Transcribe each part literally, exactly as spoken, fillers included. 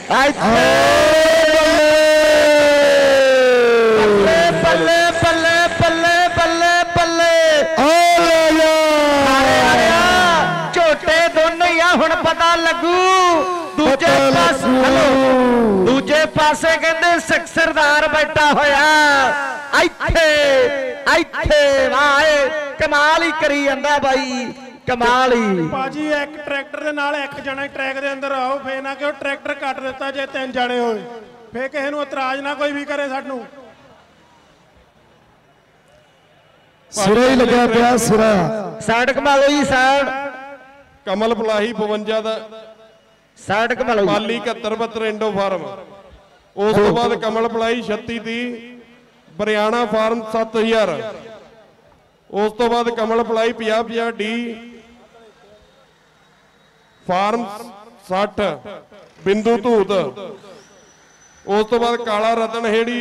बल्ले बल्ले बल्ले बल्ले बल्ले झोटे दोनों ही हुण पता लगू। दूजे पास दूजे पासे कहते सरदार बैठा होया इत्थे इत्थे वाह कमाल ही करी जांदा भाई कमाल ही। भाजी एक ट्रैक्टर दे नाल एक जना ट्रैक दे अंदर आओ फे ना कि ट्रैक्टर कट दिता जे तीन जाने होए फे किसी नूं इतराज ना कोई भी करे सानू। सिरा ही लगा पिया सिरा साइड घुमा लो जी साइड। कमल पलाही बवंजा दा साइड घुमा लो पाली इकहत्तर बहत्तर इंडो फार्म। उस तो बाद कमल पलाई छत्ती ती बरियाणा फार्म सत्त हजार। उस तो बाद कमल पलाई पचास पचास डी फार्म सठ बिंदु धूत। उस तो बाद काला रतन हेड़ी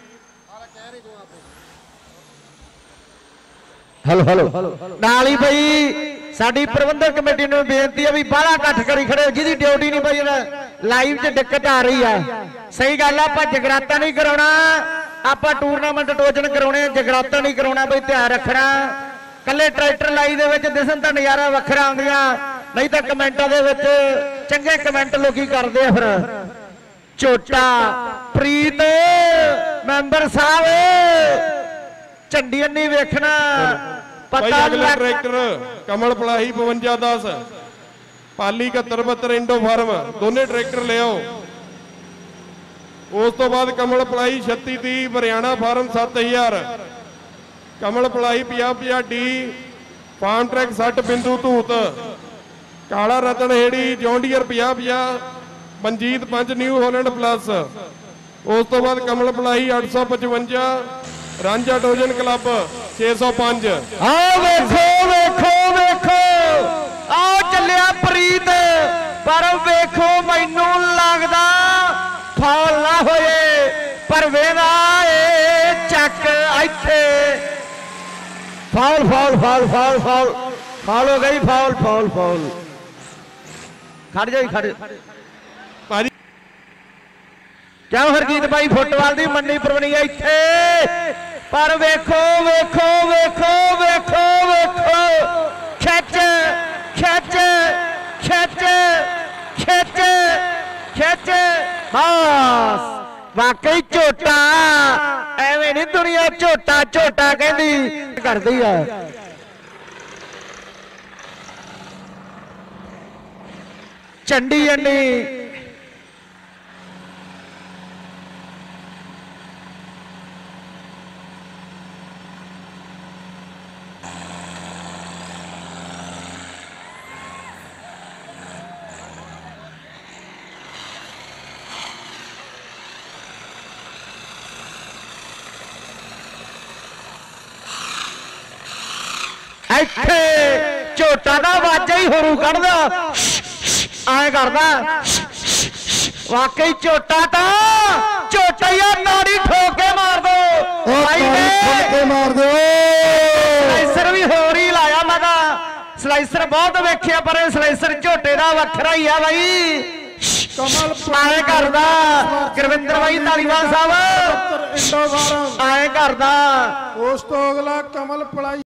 हेलो हेलो नाल ही भाई साडी प्रबंधक कमेटी ने बेनती है भी बाला कट करी खड़े जिहदी ड्यूटी नहीं भाई लाइव च दिक्कत आ रही है। सही गल है आपां जगराता नहीं कराउणा आपां टूरनामेंट टोजन कराउणे जगराता नहीं कराउणा भाई ध्यान रखना। कल्ले ट्रैक्टर लाई दे विच दिसन तां नज़ारा वखरा आउंदियां नहीं तां कमेंटां दे विच चंगे कमेंट लोकी करदे आ। फिर झोटा प्रीत मैंबर साहब झंडी नहीं वेखना पता अगला ट्रैक्टर कमल पलाही बवंजा दस पाली इकहत्तर बहत्तर इंडो फार्म दोने ट्रैक्टर ले आओ। उस तो बाद कमल पलाई छत्ती ती बरियाणा फार्म सत्त हजार। कमल पलाई पचास पचास डी फार्म ट्रैक सठ बिंदु धूत। काला रतन हेड़ी जॉन्डियर पचास पचास मनजीत पंच न्यू हॉलैंड प्लस। उस तो बाद कमल पलाई अठ सौ पचवंजा रांझा टोजन क्लब छे सौ पांच। आओ वेखो वेखो वेखो आओ चलिया प्रीत पर वेखो मैनू लगदा फौल ना होए पर वेदा ए चक इत्थे फौल फौल फौल फौल फौल फौल हो गई फौल फौल फौल खड़ जाई खड़ क्यों हरजीत भाई फुटबाल दी मंडी प्रवणी है इत्थे पर वेखो वेखो वेखो वेखो वेखो खिच खिच खिच खिच खिच बस वाकई झोटा एवें नहीं दुनिया झोटा झोटा कहती करती है। चंडी अन्नी झोटा का वाजा ही होरू कढ़दा आए करदा वाकई झोटा तो झोटा ही नाड़ी ठोक के मार दो मार दो स्लाइसर भी होर ही लाया मैं स्लाइसर बहुत वेखिया पर स्लाइसर झोटे का वखरा ही है भाई। आए करदा गुरविंदर भाई धालीवाल साहब आए करदा उस तो अगला कमल पलाई